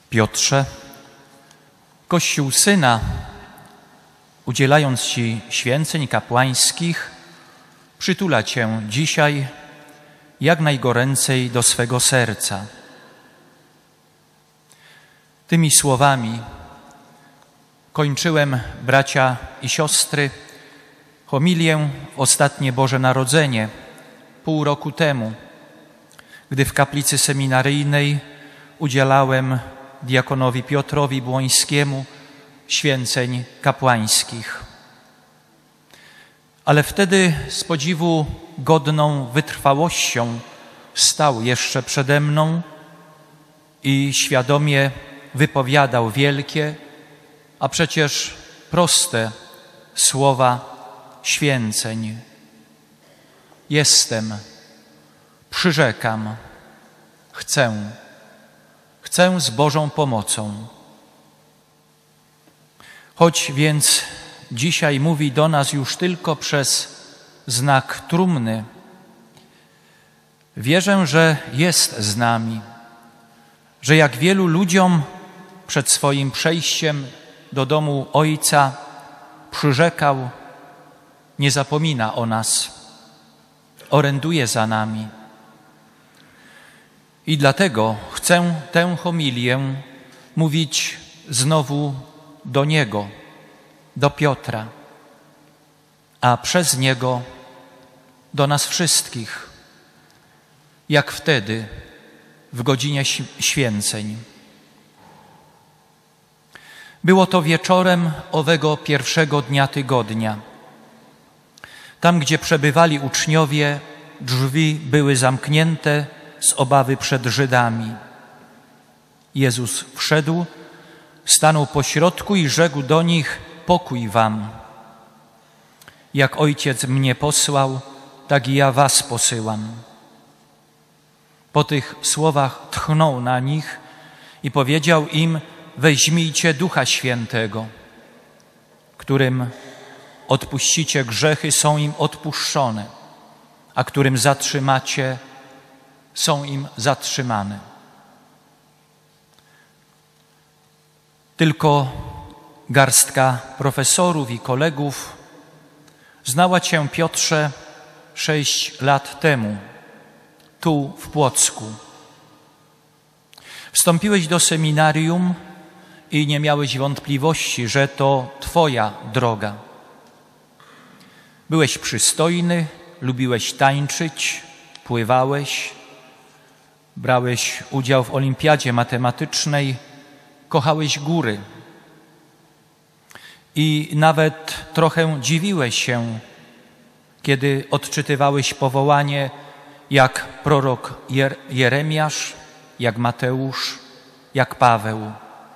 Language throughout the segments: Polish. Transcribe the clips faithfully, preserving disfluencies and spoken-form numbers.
Piotrze, Kościół Syna, udzielając Ci święceń kapłańskich, przytula Cię dzisiaj jak najgoręcej do swego serca. Tymi słowami kończyłem, bracia i siostry, homilię w ostatnie Boże Narodzenie pół roku temu, gdy w kaplicy seminaryjnej udzielałem diakonowi Piotrowi Błońskiemu święceń kapłańskich. Ale wtedy z podziwu godną wytrwałością stał jeszcze przede mną i świadomie wypowiadał wielkie, a przecież proste słowa święceń. Jestem, przyrzekam, chcę, chcę z Bożą pomocą. Choć więc dzisiaj mówi do nas już tylko przez znak trumny, wierzę, że jest z nami, że jak wielu ludziom przed swoim przejściem do domu Ojca przyrzekał, nie zapomina o nas, oręduje za nami. I dlatego chcę tę homilię mówić znowu do Niego, do Piotra, a przez Niego do nas wszystkich, jak wtedy w godzinie święceń. Było to wieczorem owego pierwszego dnia tygodnia. Tam, gdzie przebywali uczniowie, drzwi były zamknięte z obawy przed Żydami. Jezus wszedł, stanął pośrodku i rzekł do nich: pokój wam. Jak Ojciec mnie posłał, tak i ja was posyłam. Po tych słowach tchnął na nich i powiedział im: weźmijcie Ducha Świętego, którym odpuścicie grzechy, są im odpuszczone, a którym zatrzymacie, są im zatrzymane. Tylko garstka profesorów i kolegów znała Cię, Piotrze, sześć lat temu, tu w Płocku. Wstąpiłeś do seminarium i nie miałeś wątpliwości, że to Twoja droga. Byłeś przystojny, lubiłeś tańczyć, pływałeś, brałeś udział w olimpiadzie matematycznej, kochałeś góry. I nawet trochę dziwiłeś się, kiedy odczytywałeś powołanie jak prorok Jeremiasz, jak Mateusz, jak Paweł.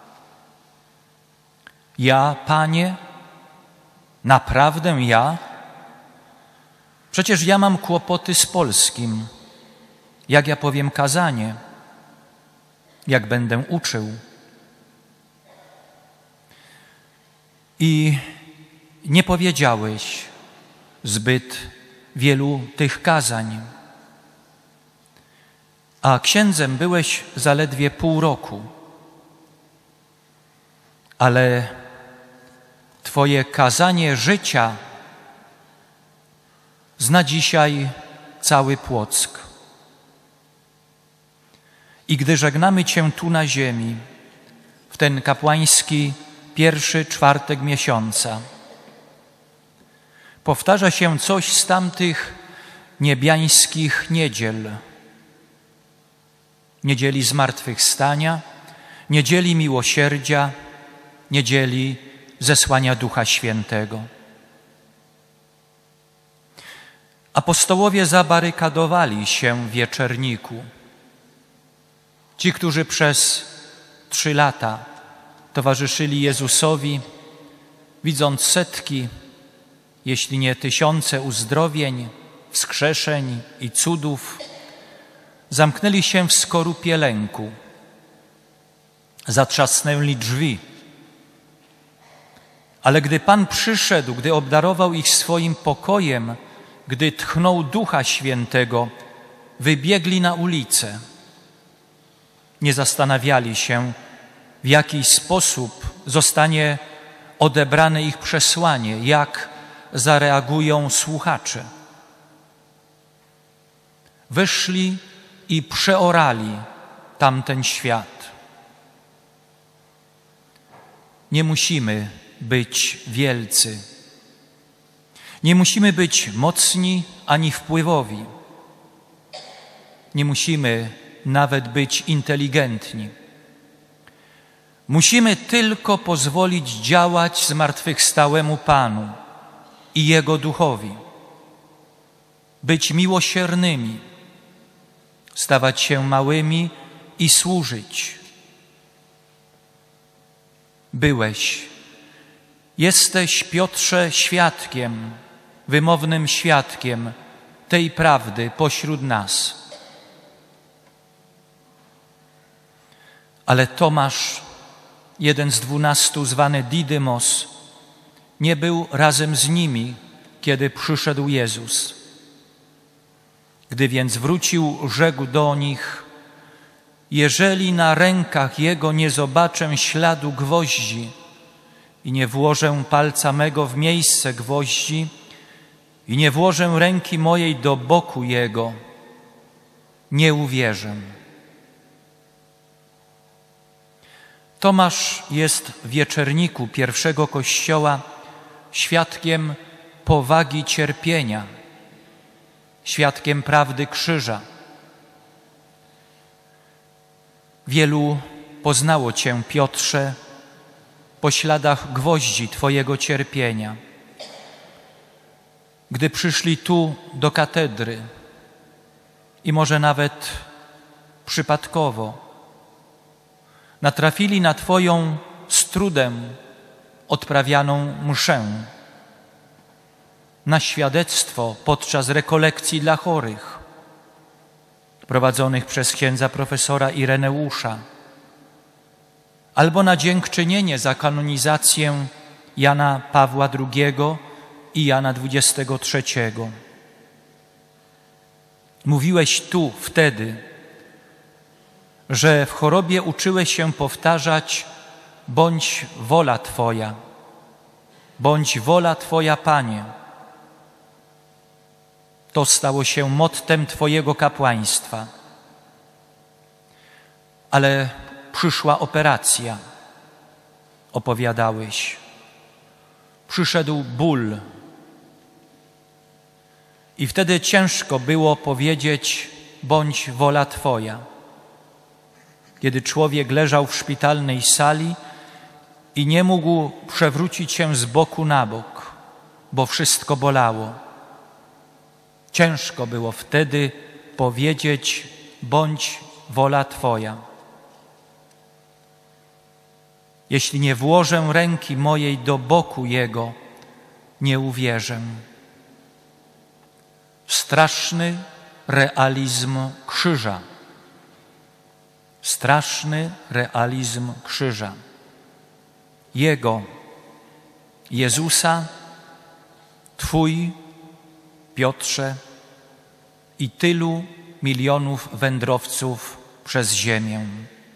Ja, Panie, naprawdę ja? Przecież ja mam kłopoty z polskim. Jak ja powiem kazanie? Jak będę uczył? I nie powiedziałeś zbyt wielu tych kazań. A księdzem byłeś zaledwie pół roku. Ale Twoje kazanie życia zna dzisiaj cały Płock. I gdy żegnamy Cię tu na ziemi, w ten kapłański pierwszy czwartek miesiąca, powtarza się coś z tamtych niebiańskich niedziel. Niedzieli zmartwychwstania, niedzieli miłosierdzia, niedzieli zesłania Ducha Świętego. Apostołowie zabarykadowali się w Wieczerniku. Ci, którzy przez trzy lata towarzyszyli Jezusowi, widząc setki, jeśli nie tysiące uzdrowień, wskrzeszeń i cudów, zamknęli się w skorupie lęku. Zatrzasnęli drzwi. Ale gdy Pan przyszedł, gdy obdarował ich swoim pokojem, gdy tchnął Ducha Świętego, wybiegli na ulicę. Nie zastanawiali się, w jaki sposób zostanie odebrane ich przesłanie, jak zareagują słuchacze. Wyszli i przeorali tamten świat. Nie musimy być wielcy. Nie musimy być mocni ani wpływowi. Nie musimy nawet być inteligentni. Musimy tylko pozwolić działać zmartwychwstałemu Panu i Jego Duchowi. Być miłosiernymi, stawać się małymi i służyć. Byłeś, jesteś, Piotrze, świadkiem, wymownym świadkiem tej prawdy pośród nas. Ale Tomasz, jeden z dwunastu, zwany Didymos, nie był razem z nimi, kiedy przyszedł Jezus. Gdy więc wrócił, rzekł do nich: jeżeli na rękach Jego nie zobaczę śladu gwoździ i nie włożę palca mego w miejsce gwoździ i nie włożę ręki mojej do boku Jego, nie uwierzę. Tomasz jest w wieczerniku pierwszego Kościoła świadkiem powagi cierpienia, świadkiem prawdy krzyża. Wielu poznało Cię, Piotrze, po śladach gwoździ Twojego cierpienia. Gdy przyszli tu do katedry i może nawet przypadkowo natrafili na Twoją z trudem odprawianą mszę, na świadectwo podczas rekolekcji dla chorych prowadzonych przez księdza profesora Ireneusza, albo na dziękczynienie za kanonizację Jana Pawła drugiego i Jana dwudziestego trzeciego. Mówiłeś tu wtedy, że w chorobie uczyłeś się powtarzać: bądź wola Twoja, bądź wola Twoja, Panie. To stało się mottem Twojego kapłaństwa. Ale przyszła operacja, opowiadałeś. Przyszedł ból. I wtedy ciężko było powiedzieć: bądź wola Twoja. Kiedy człowiek leżał w szpitalnej sali i nie mógł przewrócić się z boku na bok, bo wszystko bolało. Ciężko było wtedy powiedzieć: bądź wola Twoja. Jeśli nie włożę ręki mojej do boku Jego, nie uwierzę. Straszny realizm krzyża. Straszny realizm krzyża. Jego, Jezusa, Twój, Piotrze, i tylu milionów wędrowców przez ziemię.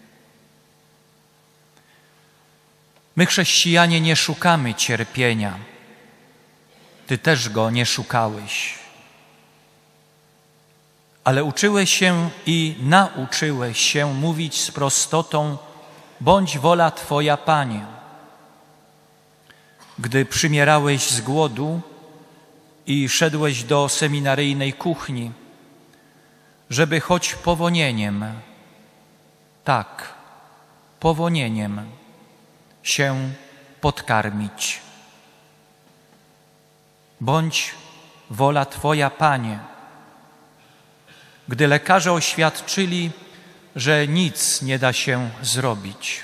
My, chrześcijanie, nie szukamy cierpienia. Ty też go nie szukałeś. Ale uczyłeś się i nauczyłeś się mówić z prostotą: bądź wola Twoja, Panie. Gdy przymierałeś z głodu i szedłeś do seminaryjnej kuchni, żeby choć powonieniem, tak, powonieniem się podkarmić. Bądź wola Twoja, Panie. Gdy lekarze oświadczyli, że nic nie da się zrobić.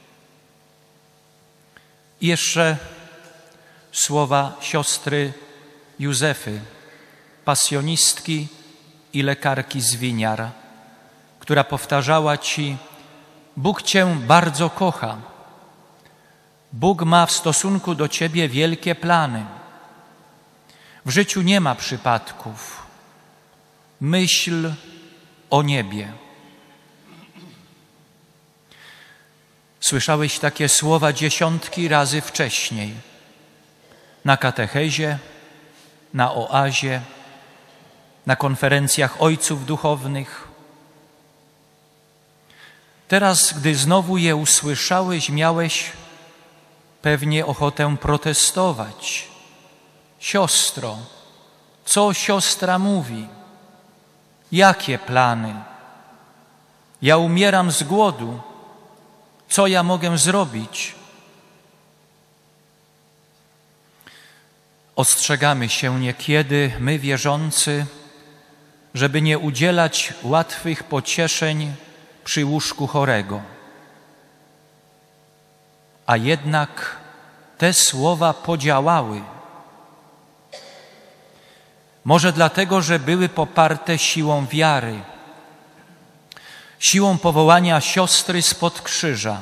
I jeszcze słowa siostry Józefy, pasjonistki i lekarki z Winiar, która powtarzała Ci: Bóg Cię bardzo kocha. Bóg ma w stosunku do Ciebie wielkie plany. W życiu nie ma przypadków. Myśl o niebie. Słyszałeś takie słowa dziesiątki razy wcześniej. Na katechezie, na oazie, na konferencjach ojców duchownych. Teraz, gdy znowu je usłyszałeś, miałeś pewnie ochotę protestować. Siostro, co siostra mówi? Jakie plany? Ja umieram z głodu. Co ja mogę zrobić? Ostrzegamy się niekiedy, my wierzący, żeby nie udzielać łatwych pocieszeń przy łóżku chorego. A jednak te słowa podziałały. Może dlatego, że były poparte siłą wiary, siłą powołania siostry spod krzyża,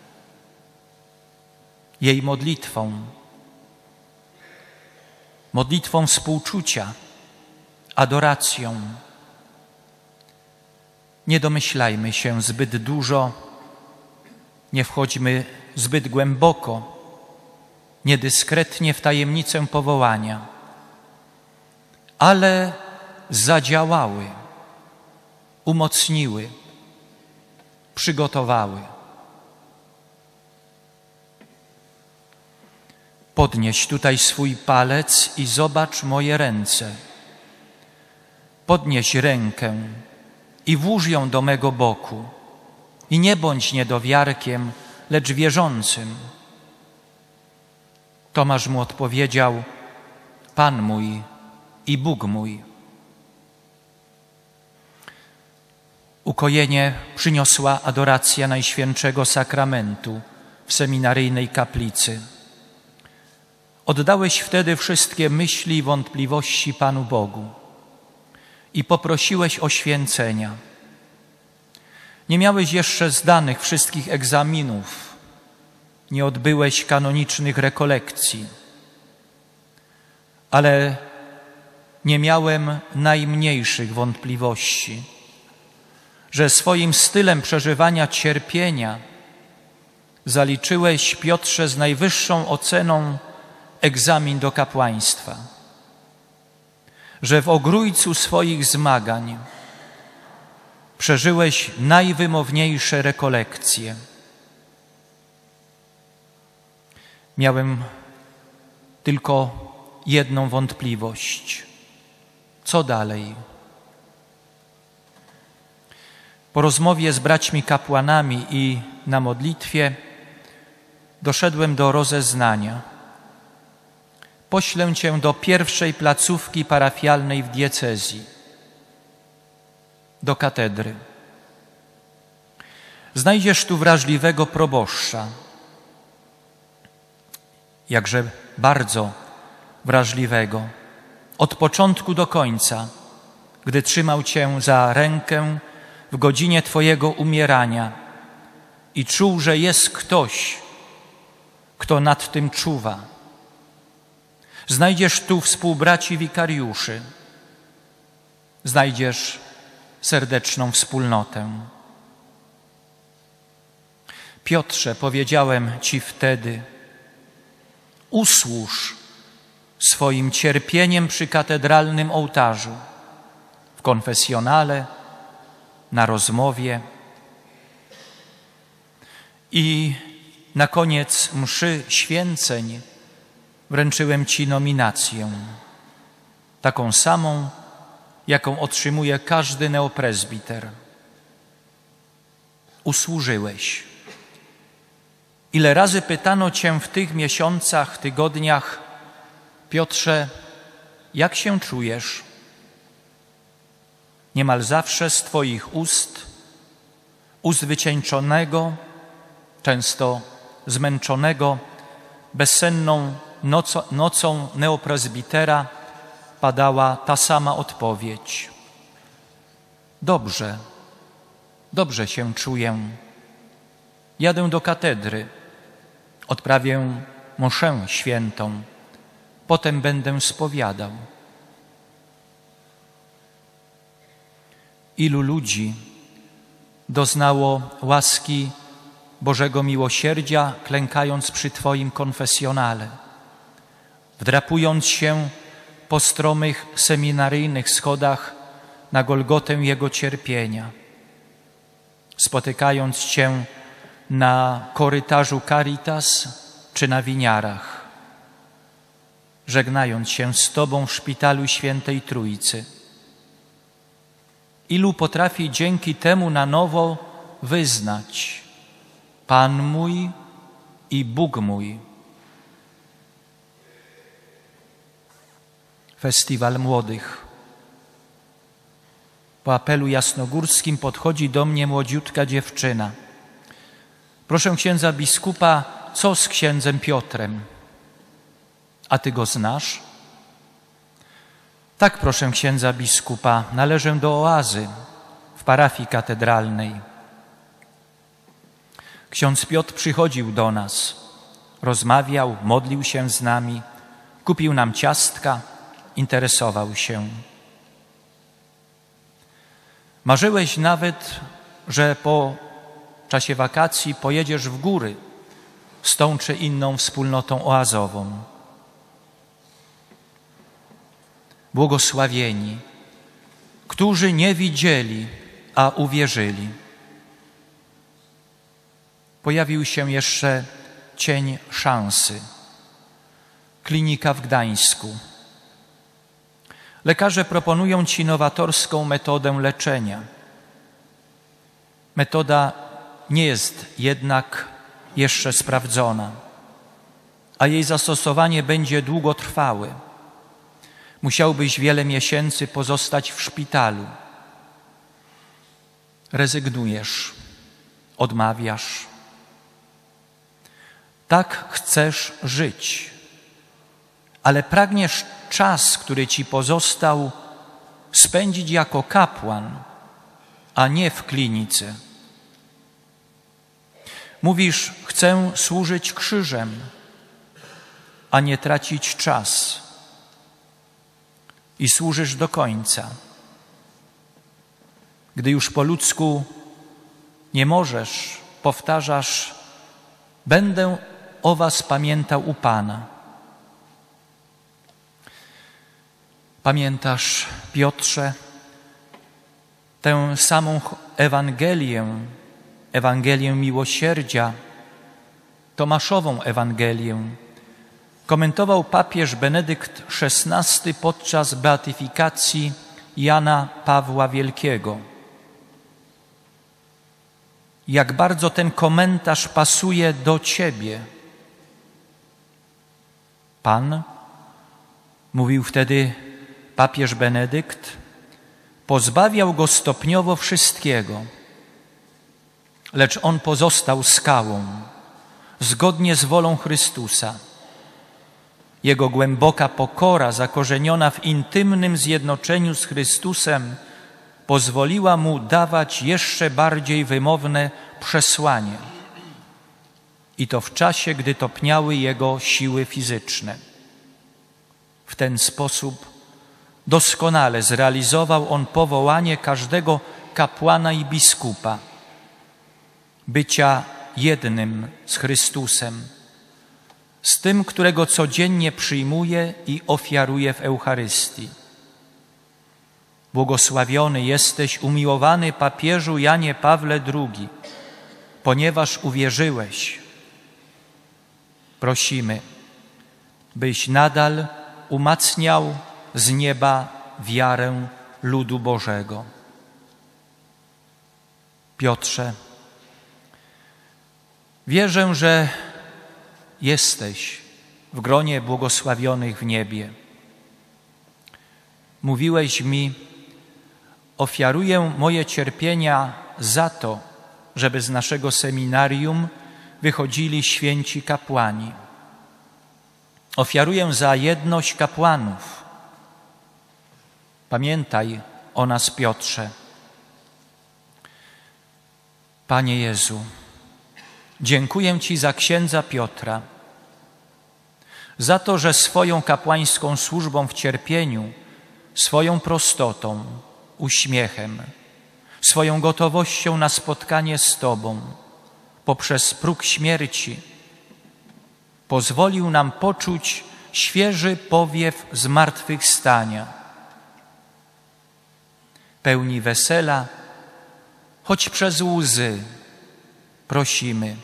jej modlitwą, modlitwą współczucia, adoracją. Nie domyślajmy się zbyt dużo, nie wchodźmy zbyt głęboko, niedyskretnie w tajemnicę powołania, ale zadziałały, umocniły, przygotowały. Podnieś tutaj swój palec i zobacz moje ręce. Podnieś rękę i włóż ją do mego boku. I nie bądź niedowiarkiem, lecz wierzącym. Tomasz mu odpowiedział: Pan mój i Bóg mój. Ukojenie przyniosła adoracja Najświętszego Sakramentu w seminaryjnej kaplicy. Oddałeś wtedy wszystkie myśli i wątpliwości Panu Bogu i poprosiłeś o święcenia. Nie miałeś jeszcze zdanych wszystkich egzaminów, nie odbyłeś kanonicznych rekolekcji, ale nie miałem najmniejszych wątpliwości, że swoim stylem przeżywania cierpienia zaliczyłeś, Piotrze, z najwyższą oceną egzamin do kapłaństwa, że w ogrójcu swoich zmagań przeżyłeś najwymowniejsze rekolekcje. Miałem tylko jedną wątpliwość. Co dalej? Po rozmowie z braćmi kapłanami i na modlitwie doszedłem do rozeznania. Poślę cię do pierwszej placówki parafialnej w diecezji, do katedry. Znajdziesz tu wrażliwego proboszcza, jakże bardzo wrażliwego, od początku do końca, gdy trzymał cię za rękę w godzinie twojego umierania i czuł, że jest ktoś, kto nad tym czuwa. Znajdziesz tu współbraci wikariuszy, znajdziesz serdeczną wspólnotę. Piotrze, powiedziałem ci wtedy, usłuż swoim cierpieniem przy katedralnym ołtarzu, w konfesjonale, na rozmowie i na koniec mszy święceń wręczyłem ci nominację, taką samą, jaką otrzymuje każdy neoprezbiter. Usłużyłeś. Ile razy pytano cię w tych miesiącach, tygodniach: Piotrze, jak się czujesz? Niemal zawsze z twoich ust, ust wycieńczonego, często zmęczonego, bezsenną noco, nocą neoprezbitera padała ta sama odpowiedź. Dobrze, dobrze się czuję. Jadę do katedry, odprawię mszę świętą, potem będę spowiadał. Ilu ludzi doznało łaski Bożego miłosierdzia, klękając przy Twoim konfesjonale, wdrapując się po stromych seminaryjnych schodach na Golgotę Jego cierpienia, spotykając Cię na korytarzu Caritas czy na winiarach, żegnając się z Tobą w szpitalu Świętej Trójcy. Ilu potrafi dzięki temu na nowo wyznać: Pan mój i Bóg mój. Festiwal Młodych. Po apelu jasnogórskim podchodzi do mnie młodziutka dziewczyna. Proszę księdza biskupa, co z księdzem Piotrem? A ty go znasz? Tak, proszę księdza biskupa, należę do oazy w parafii katedralnej. Ksiądz Piotr przychodził do nas, rozmawiał, modlił się z nami, kupił nam ciastka, interesował się. Marzyłeś nawet, że po czasie wakacji pojedziesz w góry z tą czy inną wspólnotą oazową. Błogosławieni, którzy nie widzieli, a uwierzyli. Pojawił się jeszcze cień szansy. Klinika w Gdańsku. Lekarze proponują Ci nowatorską metodę leczenia. Metoda nie jest jednak jeszcze sprawdzona, a jej zastosowanie będzie długotrwałe. Musiałbyś wiele miesięcy pozostać w szpitalu. Rezygnujesz, odmawiasz. Tak chcesz żyć, ale pragniesz czas, który Ci pozostał, spędzić jako kapłan, a nie w klinice. Mówisz, chcę służyć krzyżem, a nie tracić czas. I służysz do końca. Gdy już po ludzku nie możesz, powtarzasz: będę o was pamiętał u Pana. Pamiętasz, Piotrze, tę samą Ewangelię, Ewangelię miłosierdzia, Tomaszową Ewangelię, komentował papież Benedykt szesnasty podczas beatyfikacji Jana Pawła Wielkiego. Jak bardzo ten komentarz pasuje do Ciebie. Pan, mówił wtedy papież Benedykt, pozbawiał go stopniowo wszystkiego, lecz on pozostał skałą, zgodnie z wolą Chrystusa. Jego głęboka pokora, zakorzeniona w intymnym zjednoczeniu z Chrystusem, pozwoliła mu dawać jeszcze bardziej wymowne przesłanie. I to w czasie, gdy topniały jego siły fizyczne. W ten sposób doskonale zrealizował on powołanie każdego kapłana i biskupa, bycia jednym z Chrystusem, z tym, którego codziennie przyjmuje i ofiaruje w Eucharystii. Błogosławiony jesteś, umiłowany papieżu Janie Pawle drugi, ponieważ uwierzyłeś. Prosimy, byś nadal umacniał z nieba wiarę ludu Bożego. Piotrze, wierzę, że jesteś w gronie błogosławionych w niebie. Mówiłeś mi: ofiaruję moje cierpienia za to, żeby z naszego seminarium wychodzili święci kapłani. Ofiaruję za jedność kapłanów. Pamiętaj o nas, Piotrze. Panie Jezu, dziękuję Ci za księdza Piotra, za to, że swoją kapłańską służbą w cierpieniu, swoją prostotą, uśmiechem, swoją gotowością na spotkanie z Tobą poprzez próg śmierci pozwolił nam poczuć świeży powiew zmartwychwstania. Pełni wesela, choć przez łzy, prosimy: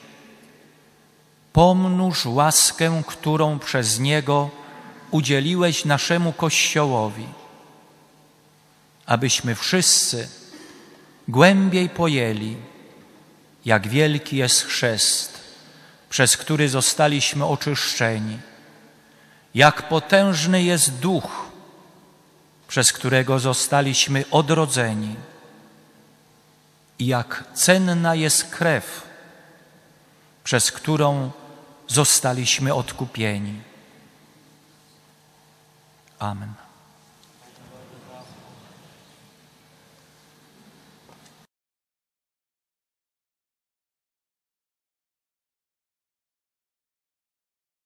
pomnóż łaskę, którą przez Niego udzieliłeś naszemu Kościołowi, abyśmy wszyscy głębiej pojęli, jak wielki jest chrzest, przez który zostaliśmy oczyszczeni, jak potężny jest Duch, przez którego zostaliśmy odrodzeni, i jak cenna jest krew, przez którą zostaliśmy odkupieni. Amen.